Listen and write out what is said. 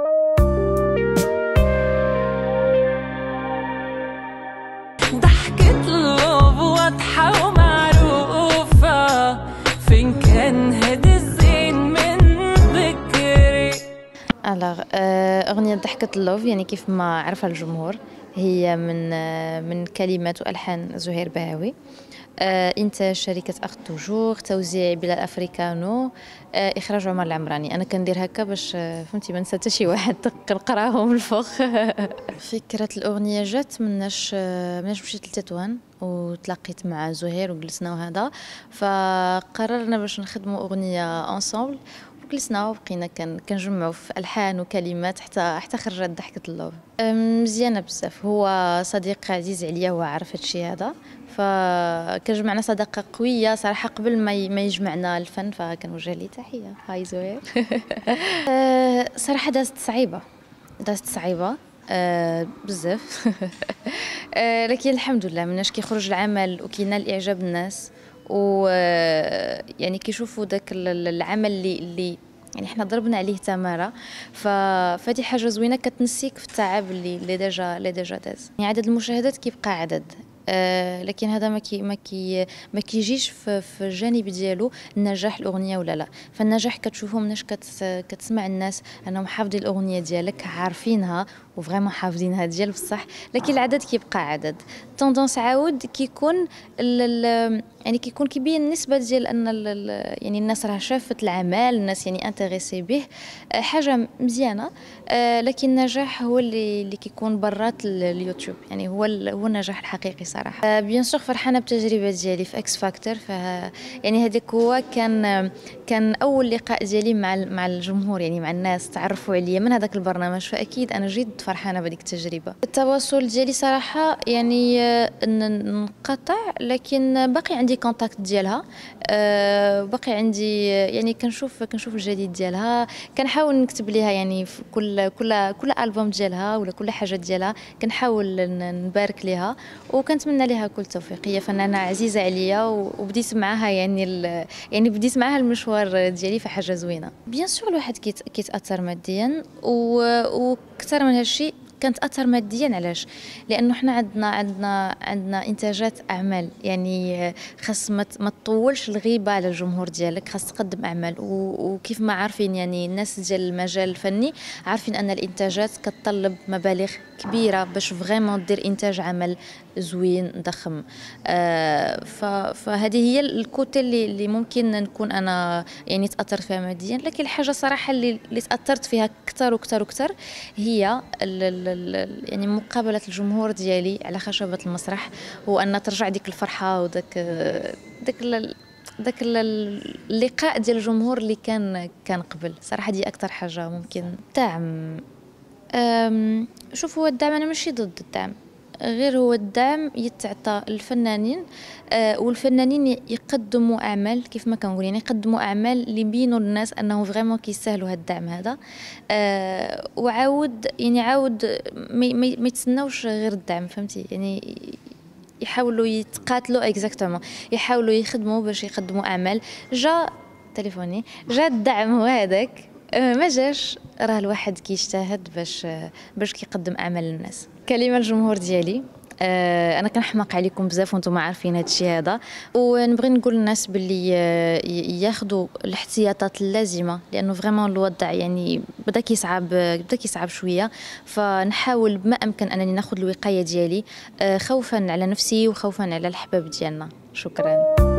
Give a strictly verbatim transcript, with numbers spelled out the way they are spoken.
ضحكة اللوف واضحة ومعروفة، فين كان هادي الزين من ذكري. الوغ أغنية ضحكة اللوف يعني كيف ما عرفها الجمهور هي من من كلمات والحان زهير بهاوي، انتاج شركه اخت توجور، توزيع بلال افريكانو، اخراج عمر العمراني. انا كندير هكا باش فهمتي ما ننسى حتى شي واحد كنقراهم الفوق. فكره الاغنيه جات مناش مناش مشيت لتطوان وتلاقيت مع زهير وجلسنا وهذا، فقررنا باش نخدموا اغنيه انصامبل، جلسنا وبقينا كنجمعوا في الحان وكلمات حتى حتى خرجت ضحكه اللوف. مزيانه بزاف، هو صديق عزيز عليا وعارف هادشي هذا، فكنجمعنا صداقه قويه صراحه. قبل ما ما يجمعنا الفن فكنوجه ليه تحيه. هاي زهير. صراحه دازت صعيبه دازت صعيبه أه بزاف. أه لكن الحمد لله مناش كيخرج العمل وكينال اعجاب الناس، و يعني كيشوفوا داك العمل اللي اللي يعني حنا ضربنا عليه تماره، فهذه حاجه زوينه كتنسيك في التعب اللي اللي ديجا اللي ديجا داز. يعني عدد المشاهدات كيبقى عدد، آه لكن هذا ما كي ما كي ما كيجيش في, في الجانب ديالو نجاح الاغنيه ولا لا. فالنجاح كتشوفو مناش كت كتسمع الناس انهم حافظين الاغنيه ديالك، عارفينها وفريمون حافظينها ديال بصح، لكن العدد كيبقى عدد. التوندونس عاود كيكون يعني كيكون كيبين النسبه ديال ان يعني الناس راه شافت العمل، الناس يعني انتريسي به، حاجه مزيانه. آه لكن النجاح هو اللي اللي كيكون برات اليوتيوب، يعني هو هو النجاح الحقيقي صراحه. آه بيان سور فرحانه بالتجربه ديالي في اكس فاكتور، ف يعني هذاك هو كان كان اول لقاء ديالي مع مع الجمهور، يعني مع الناس تعرفوا عليا من هذاك البرنامج، فاكيد انا جد فرحانه بهذيك التجربه. التواصل ديالي صراحه يعني نقطع، لكن باقي عندي كونتاكت ديالها، أه باقي عندي يعني كنشوف كنشوف الجديد ديالها، كنحاول نكتب ليها يعني في كل كل كل البوم ديالها ولا كل حاجه ديالها كنحاول نبارك ليها وكنتمنى ليها كل توفيق. هي فنانه عزيزه عليا وبديت معاها يعني يعني بديت معاها المشوار ديالي في حاجه زوينه. بيان سور الواحد كيتاثر ماديا، وكثر من هالشيء كنتاثر ماديا. علاش؟ لانه حنا عندنا عندنا عندنا انتاجات اعمال، يعني خاص ما تطولش الغيبه على الجمهور ديالك، خاص تقدم اعمال. وكيف ما عارفين يعني الناس ديال المجال الفني عارفين ان الانتاجات كتطلب مبالغ كبيره باش فريمون دير انتاج عمل زوين ضخم. آه فهذه هي الكوتي اللي, اللي ممكن نكون انا يعني تاثرت فيها ماديا. لكن الحاجه صراحه اللي, اللي تاثرت فيها اكثر واكثر واكثر هي ال ال يعني مقابله الجمهور ديالي على خشبه المسرح، وان ترجع ديك الفرحه وداك داك داك اللقاء ديال الجمهور اللي كان كان قبل. صراحه دي اكثر حاجه ممكن. دعم، شوف هو الدعم انا ماشي ضد الدعم، غير هو الدعم يتعطى الفنانين، آه والفنانين يقدموا اعمال كيف ما كنقول، يعني يقدموا اعمال اللي يبينوا للناس انه فريمون كيستاهلوا هذا الدعم هذا. آه وعاود يعني عاود ما يتسناوش غير الدعم، فهمتي؟ يعني يحاولوا يتقاتلوا اكزاكتومون، يحاولوا يخدموا باش يقدموا اعمال. جا تليفوني جا الدعم هو هذاك، ما جاش راه الواحد كيجتهد باش باش كيقدم اعمال للناس. كلمه الجمهور ديالي، آه انا كنحماق عليكم بزاف وانتم عارفين هذا الشيء هذا، ونبغي نقول للناس باللي ياخذوا الاحتياطات اللازمه، لانه فريمون الوضع يعني بدا كيصعب بدا كيصعب شويه. فنحاول بما امكن انني ناخذ الوقايه ديالي، آه خوفا على نفسي وخوفا على الحباب ديالنا. شكرا.